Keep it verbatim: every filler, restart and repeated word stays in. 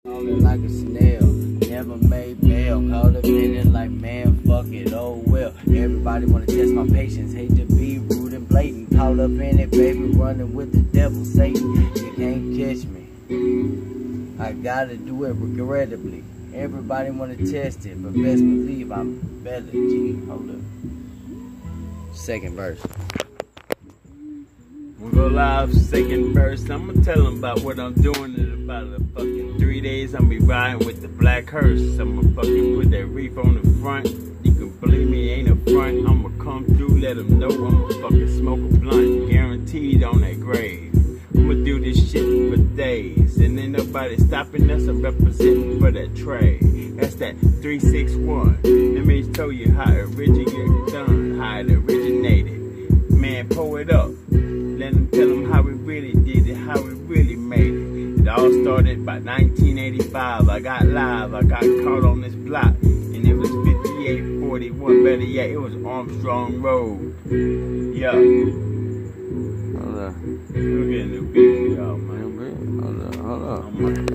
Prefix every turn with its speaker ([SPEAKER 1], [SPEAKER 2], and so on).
[SPEAKER 1] Falling like a snail, never made bail. Caught up in it like, man, fuck it, oh well. Everybody wanna test my patience, hate to be rude and blatant. Caught up in it, baby, running with the devil, Satan. You can't catch me, I gotta do it regrettably. Everybody wanna test it, but best believe I'm better, G. Hold up. Second verse.
[SPEAKER 2] We go live, second verse. I'ma tell them about what I'm doing in about a fucking three days. I'm be riding with the black hearse. I'ma fucking put that reef on the front. You can believe me, ain't a front. I'ma come through, let them know I'ma fucking smoke a blunt. Guaranteed on that grave. I'ma do this shit for days. And then nobody stopping us. I'm representing for that trade. That's that three six one. Let me tell you how it originated done, how it originated. Man, pull it up. Let them tell them how we really did it, how we really made it. It all started by nineteen eighty-five. I got live, I got caught on this block. And it was fifty-eight forty-one, better yet, it was Armstrong Road. Yeah.
[SPEAKER 1] Hold up.
[SPEAKER 2] We're getting a new beat for y'all, man.
[SPEAKER 1] Hold up, hold up.